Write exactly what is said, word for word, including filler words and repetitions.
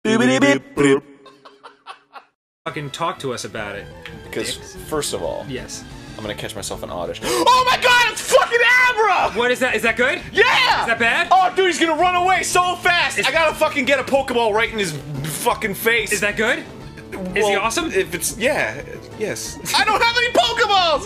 Fucking talk to us about it. Because, first of all, yes, I'm gonna catch myself in audition. Oh my god, it's fucking Abra! What is that? Is that good? Yeah! Is that bad? Oh, dude, he's gonna run away so fast! Is I gotta fucking get a Pokeball right in his fucking face. Is that good? Well, is he awesome? If it's, yeah, yes. I don't have any Pokeballs!